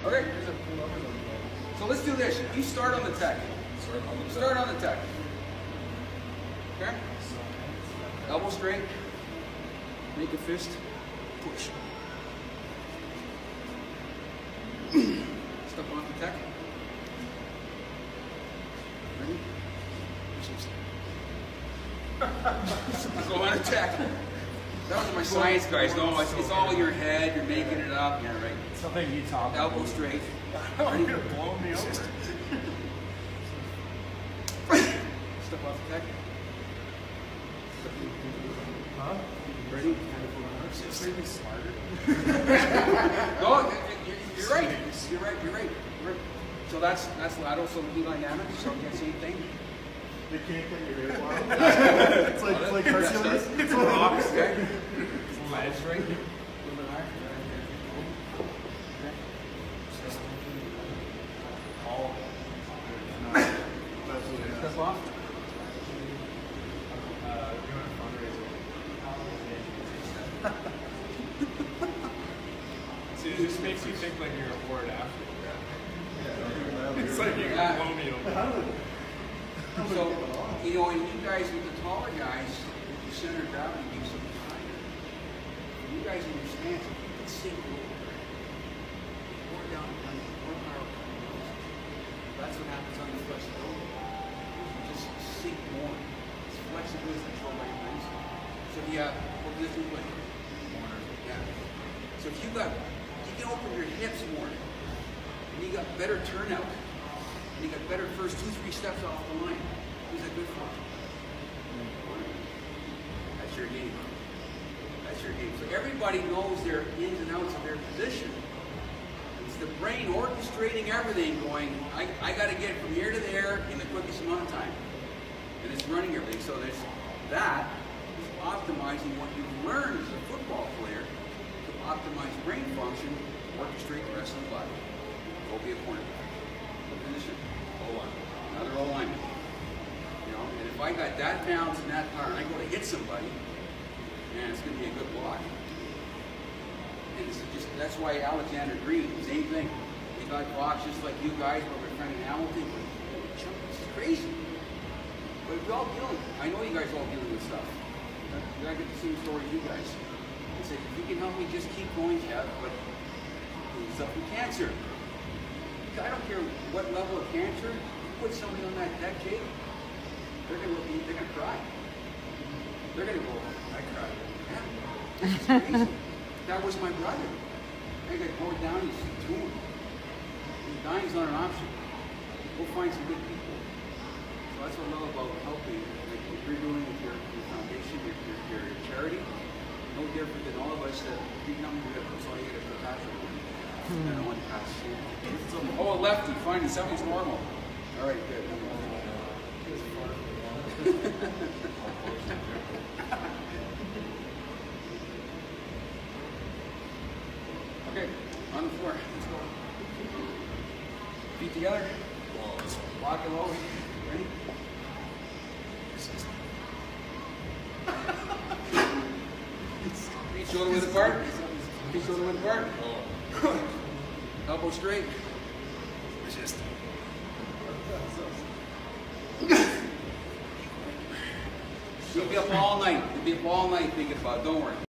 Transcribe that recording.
Okay. So let's do this. You start on the tech. Start on the tech. Okay? Elbow straight. Make a fist. Push. Step off the tech. Ready? Go on attack. That was my science guys. No, it's all in your head. You're making it up. Yeah, right. Something you talk about. Elbow straight. Ready? You're gonna blow me over. Step off the tech. Huh? Ready? Just make me smarter. No, you're right. You're right. You're right. So that's lateral. So the dynamic. So you can see anything. They can't get your ear wild. It's like Hercules. It's a rock. Okay. Head straight. A little bit higher. Step off. See, it just makes you think like you're a board after. It's like you're gonna blow me over. So, you know, and you guys with the taller guys, your center of gravity gives them higher. You guys in your stance, if you can sink a little bit, more down, more power. That's what happens on the flexibility. You just sink more. It's flexibility is controlled by your brain. So if you have, what does it like? Yeah. So if you can open your hips more, and you got better turnout. And you got better first 2-3 steps off the line. Who's that good for? That's your game. That's your game. So everybody knows their ins and outs of their position. It's the brain orchestrating everything, going, I got to get it from here to there in the quickest amount of time. And it's running everything. So there's that is optimizing what you've learned as a football player to optimize brain function, orchestrate the rest of the body. Go be a corner. Position. O-line. Another O-line. You know, and if I got that balance and that power and I go to hit somebody, man, it's going to be a good block. And it's just, that's why Alexander Green, same thing. We got Voxx just like you guys, but we're friend in Hamilton. It's crazy. But we're all dealing. I know you guys are all dealing with stuff. I get the same story as you guys. I say, if you can help me just keep going, Kev, but stuff with cancer. I don't care what level of cancer, you put somebody on that deck, Jake, they're gonna cry. They're gonna go, I cried. Yeah. It's crazy. That was my brother. I got bored down, you see to him. Dying's not an option. Go find some good people. So that's what I love about helping, like what you're doing with your foundation, your charity. No different than all of us that you come to that's all you gotta put passion on. I don't want to pass. Oh, a lefty, fine, something's normal. All right, good. Okay, on the floor. Let's go. Feet together. Walk it low. Ready? Feet shoulder width apart. Feet shoulder width apart. Elbow straight. Resist. You'll be up all night. You'll be up all night thinking about it. Don't worry.